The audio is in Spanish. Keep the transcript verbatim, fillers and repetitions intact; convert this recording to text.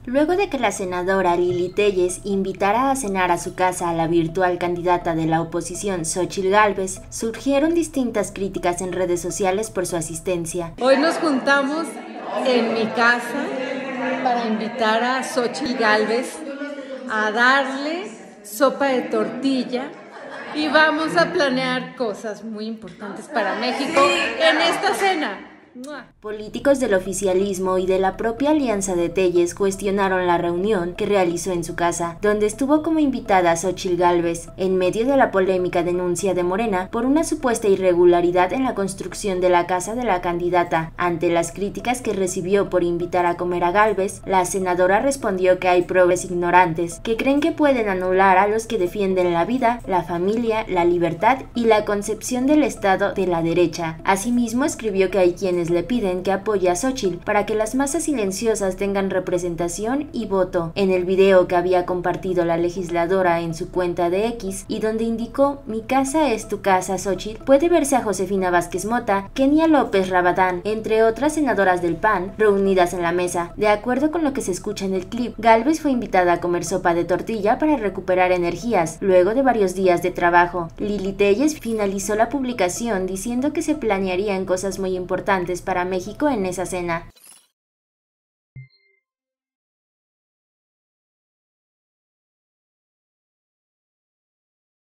Luego de que la senadora Lili Téllez invitara a cenar a su casa a la virtual candidata de la oposición Xóchitl Gálvez, surgieron distintas críticas en redes sociales por su asistencia. Hoy nos juntamos en mi casa para invitar a Xóchitl Gálvez a darle sopa de tortilla y vamos a planear cosas muy importantes para México en esta cena. Políticos del oficialismo y de la propia alianza de Téllez cuestionaron la reunión que realizó en su casa, donde estuvo como invitada Xóchitl Gálvez, en medio de la polémica denuncia de Morena por una supuesta irregularidad en la construcción de la casa de la candidata. Ante las críticas que recibió por invitar a comer a Gálvez, la senadora respondió que hay progres ignorantes que creen que pueden anular a los que defienden la vida, la familia, la libertad y la concepción del Estado de la derecha. Asimismo, escribió que hay quienes le piden que apoye a Xóchitl para que las masas silenciosas tengan representación y voto. En el video que había compartido la legisladora en su cuenta de X y donde indicó "Mi casa es tu casa, Xóchitl", puede verse a Josefina Vázquez Mota, Kenia López Rabadán, entre otras senadoras del P A N, reunidas en la mesa. De acuerdo con lo que se escucha en el clip, Gálvez fue invitada a comer sopa de tortilla para recuperar energías, luego de varios días de trabajo. Lili Téllez finalizó la publicación diciendo que se planearían cosas muy importantes para México en esa cena.